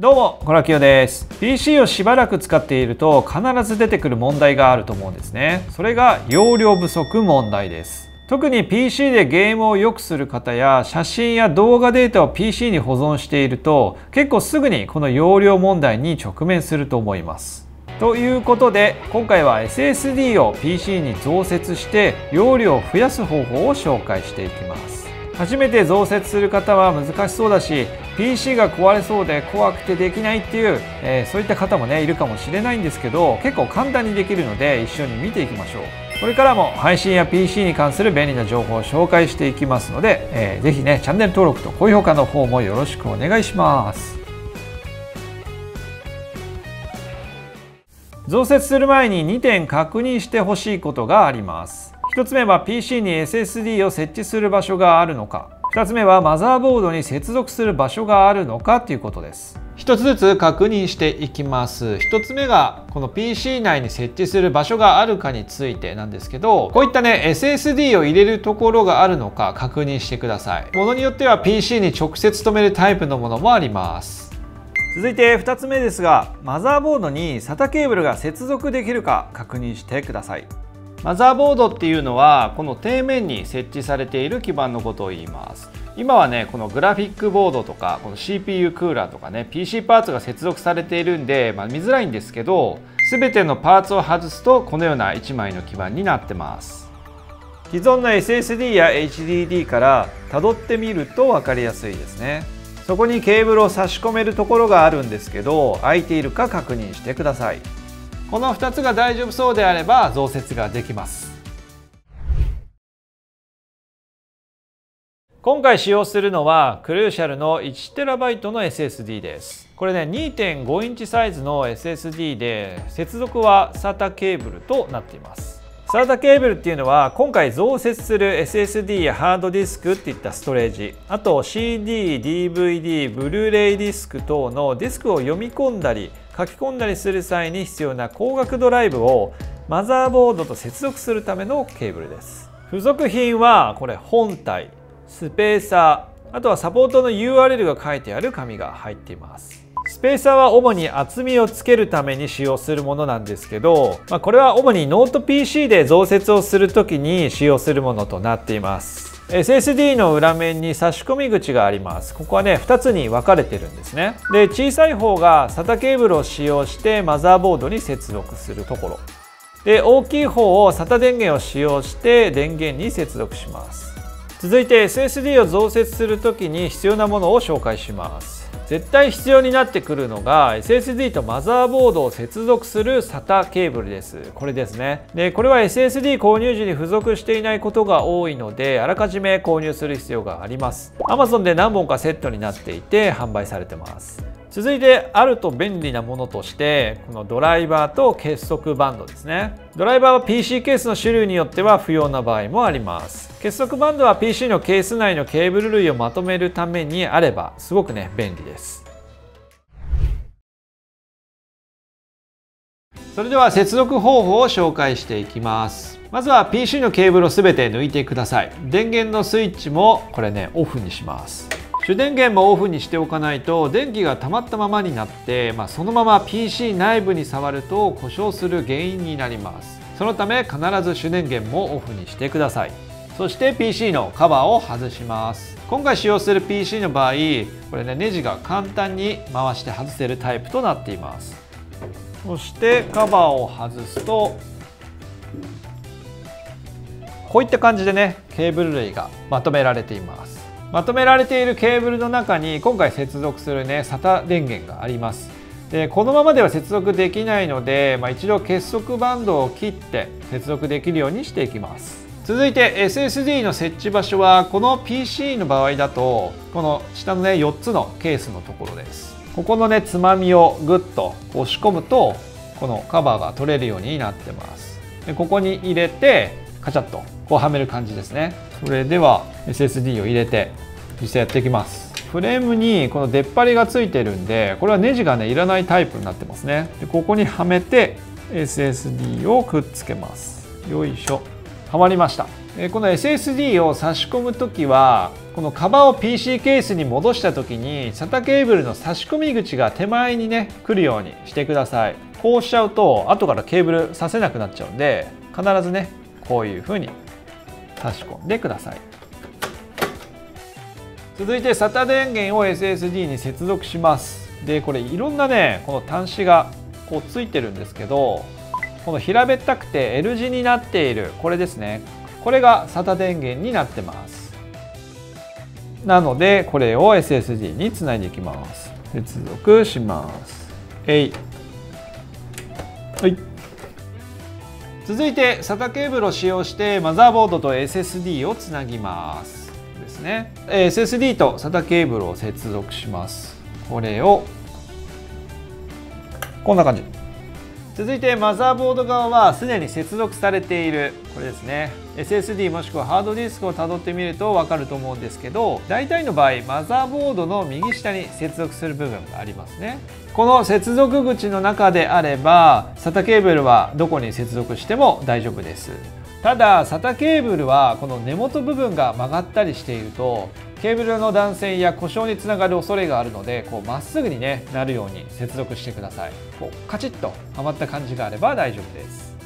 どうも、コラキヨです。PC をしばらく使っていると必ず出てくる問題があると思うんですね。それが容量不足問題です。特に PC でゲームをよくする方や写真や動画データを PC に保存していると結構すぐにこの容量問題に直面すると思います。ということで今回は SSD を PC に増設して容量を増やす方法を紹介していきます。初めて増設する方は難しそうだし PC が壊れそうで怖くてできないっていう、そういった方もねいるかもしれないんですけど結構簡単にできるので一緒に見ていきましょう。これからも配信や PC に関する便利な情報を紹介していきますので、ぜひねチャンネル登録と高評価の方もよろしくお願いします。増設する前に2点確認してほしいことがあります。1つ目は PC に SSD を設置する場所があるのか、2つ目はマザーボードに接続する場所があるのかということです。1つずつ確認していきます。1つ目がこの PC 内に設置する場所があるかについてなんですけど、こういったね SSD を入れるところがあるのか確認してください。ものによっては PC に直接留めるタイプのものもあります。続いて2つ目ですが、マザーボードに SATA ケーブルが接続できるか確認してください。マザーボードっていうのはこの底面に設置されている基板のことを言います。今はねこのグラフィックボードとかこの CPU クーラーとかね PC パーツが接続されているんで、見づらいんですけど、全てのパーツを外すとこのような1枚の基板になってます。既存の SSD や HDD から辿ってみると分かりやすいですね。そこにケーブルを差し込めるところがあるんですけど、空いているか確認してください。この2つが大丈夫そうであれば増設ができます。今回使用するのはクルーシャルの 1TB の SSD です。これね 2.5 インチサイズの SSD で接続は SATA ケーブルとなっています。SATA ケーブルっていうのは今回増設する SSD やハードディスクっていったストレージ、あと CD、DVD、ブルーレイディスク等のディスクを読み込んだり書き込んだりする際に必要な光学ドライブをマザーボードと接続するためのケーブルです。付属品はこれ本体、スペーサー、あとはサポートの URL が書いてある紙が入っています。スペーサーは主に厚みをつけるために使用するものなんですけど、これは主にノート PC で増設をするときに使用するものとなっています。SSD の裏面に差し込み口があります。ここはね2つに分かれてるんですね。で小さい方が SATA ケーブルを使用してマザーボードに接続するところで、大きい方を SATA 電源を使用して電源に接続します。続いて SSD を増設するときに必要なものを紹介します。絶対必要になってくるのが SSD とマザーボードを接続する SATA ケーブルです。これですね。でこれは SSD 購入時に付属していないことが多いのであらかじめ購入する必要があります。 Amazon で何本かセットになっていて販売されてます。続いてあると便利なものとしてこのドライバーと結束バンドですね。ドライバーは PC ケースの種類によっては不要な場合もあります。結束バンドは PC のケース内のケーブル類をまとめるためにあればすごくね便利です。それでは接続方法を紹介していきます。まずは PC のケーブルを全て抜いてください。電源のスイッチもこれねオフにします。主電源もオフにしておかないと電気が溜まったままになって、そのまま PC 内部に触ると故障する原因になります。そのため必ず主電源もオフにしてください。そして PC のカバーを外します。今回使用する PC の場合これねネジが簡単に回して外せるタイプとなっています。そしてカバーを外すとこういった感じでねケーブル類がまとめられています。まとめられているケーブルの中に今回接続するね SATA 電源があります。でこのままでは接続できないので、一度結束バンドを切って接続できるようにしていきます。続いて SSD の設置場所はこの PC の場合だとこの下のね4つのケースのところです。ここのねつまみをグッと押し込むとこのカバーが取れるようになってます。でここに入れてカチャッとこうはめる感じですね。それでは SSD を入れて実際やっていきます。フレームにこの出っ張りがついてるんでこれはネジがねいらないタイプになってますね。でここにはめて SSD をくっつけます。よいしょ。 はまりました。この SSD を差し込む時はこのカバーを PC ケースに戻した時に SATA ケーブルの差し込み口が手前にね来るようにしてください。こうしちゃうと後からケーブル挿せなくなっちゃうんで、必ずねこういう風に差し込んでください。続いて SATA 電源を SSD に接続します。でこれいろんなねこの端子がこうついてるんですけど、この平べったくて L 字になっているこれですね、これが SATA 電源になってます。なのでこれを SSD につないでいきます。接続します。はい、続いて SATA ケーブルを使用してマザーボードと SSD をつなぎますですね。 SSD と SATA ケーブルを接続します。これをこんな感じ。続いてマザーボード側はすでに接続されているこれですね、 SSD もしくはハードディスクをたどってみると分かると思うんですけど、大体の場合マザーボードの右下に接続する部分がありますね。この接続口の中であれば SATA ケーブルはどこに接続しても大丈夫です。ただ SATA ケーブルはこの根元部分が曲がったりしているとケーブルの断線や故障につながる恐れがあるので、こうまっすぐに、ね、なるように接続してください。こうカチッとはまった感じがあれば大丈夫です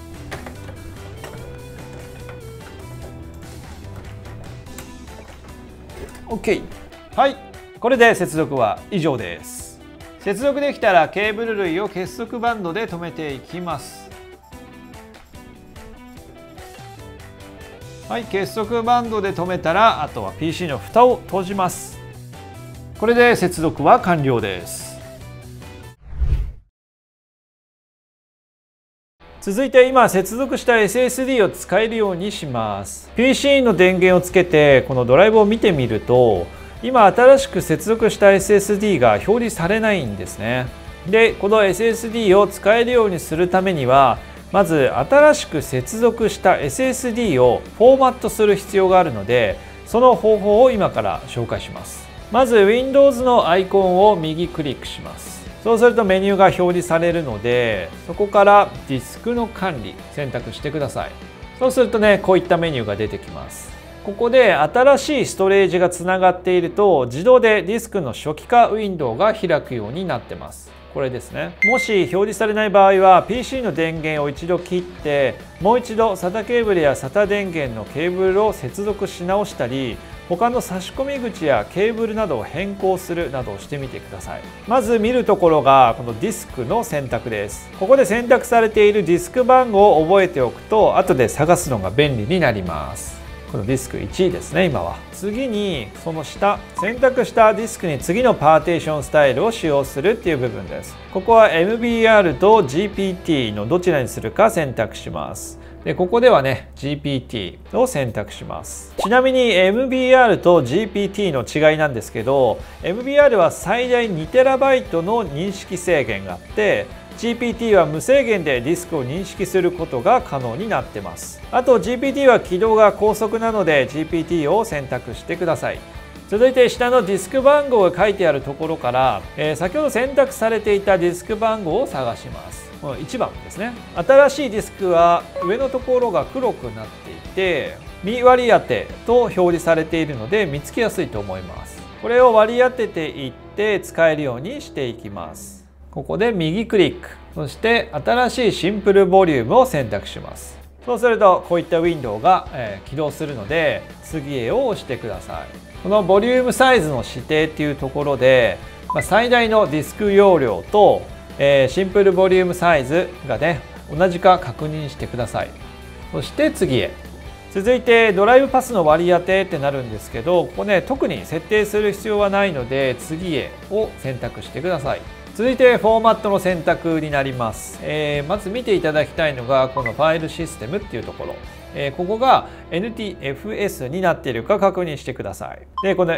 。OK。はい、これで接続は以上です。接続できたらケーブル類を結束バンドで留めていきます。はい、結束バンドで留めたらあとは PC の蓋を閉じます。これで接続は完了です。続いて今接続した SSD を使えるようにします。 PC の電源をつけてこのドライブを見てみると今新しく接続した SSD が表示されないんですね。でこの SSD を使えるようにするためにはまず新しく接続した SSD をフォーマットする必要があるので、その方法を今から紹介します。まず Windows のアイコンを右クリックします。そうするとメニューが表示されるので、そこからディスクの管理選択してください。そうするとねこういったメニューが出てきます。ここで新しいストレージがつながっていると自動でディスクの初期化ウィンドウが開くようになってます。これですね。もし表示されない場合は PC の電源を一度切ってもう一度 SATA ケーブルや SATA 電源のケーブルを接続し直したり、他の差し込み口やケーブルなどを変更するなどをしてみてください。まず見るところがこのディスクの選択です。ここで選択されているディスク番号を覚えておくと後で探すのが便利になります。このディスク1ですね。今は次にその下選択したディスクに次のパーテーションスタイルを使用するっていう部分です。ここは MBR と GPT のどちらにするか選択します。でここではね GPT を選択します。ちなみに MBR と GPT の違いなんですけど、 MBR は最大 2TB の認識制限があって、GPT は無制限でディスクを認識することが可能になってます。あと GPT は起動が高速なので GPT を選択してください。続いて下のディスク番号が書いてあるところから、先ほど選択されていたディスク番号を探します。この1番ですね。新しいディスクは上のところが黒くなっていて未割り当てと表示されているので見つけやすいと思います。これを割り当てていって使えるようにしていきます。ここで右クリック、そして新しいシンプルボリュームを選択します。そうするとこういったウィンドウが起動するので次へを押してください。このボリュームサイズの指定っていうところで最大のディスク容量とシンプルボリュームサイズがね同じか確認してください。そして次へ。続いてドライブパスの割り当てってなるんですけど、ここね特に設定する必要はないので次へを選択してください。続いてフォーマットの選択になります。まず見ていただきたいのがこのファイルシステムっていうところ。ここが NTFS になっているか確認してください。でこの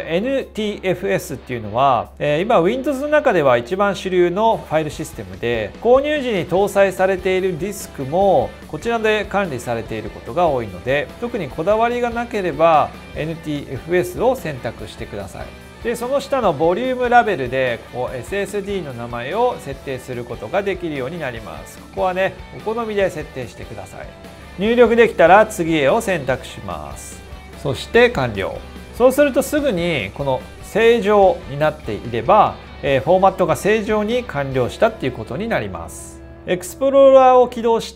NTFS っていうのは、今 Windows の中では一番主流のファイルシステムで、購入時に搭載されているディスクもこちらで管理されていることが多いので、特にこだわりがなければ NTFS を選択してください。でその下のボリュームラベルでここ SSD の名前を設定することができるようになります。ここはねお好みで設定してください。 入力できたら次へを選択します。そして完了。そうするとすぐにこの正常になっていれば、フォーマットが正常に完了したっていうことになります。エクスプローラーを起動して、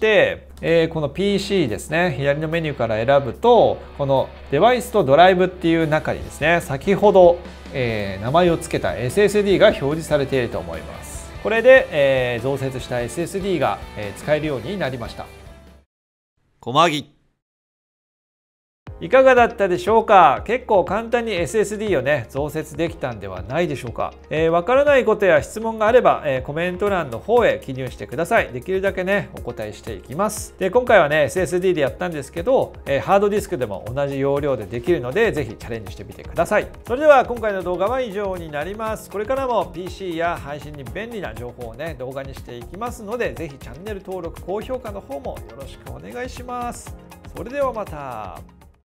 この PC ですね、左のメニューから選ぶと、このデバイスとドライブっていう中にですね、先ほど、名前を付けた SSD が表示されていると思います。これで、増設した SSD が、使えるようになりました。 小マギ。 いかがだったでしょうか。結構簡単に SSD をね増設できたんではないでしょうか。わからないことや質問があれば、コメント欄の方へ記入してください。できるだけねお答えしていきます。で今回はね SSD でやったんですけど、ハードディスクでも同じ容量でできるのでぜひチャレンジしてみてください。それでは今回の動画は以上になります。これからも PC や配信に便利な情報をね動画にしていきますのでぜひチャンネル登録高評価の方もよろしくお願いします。それではまた。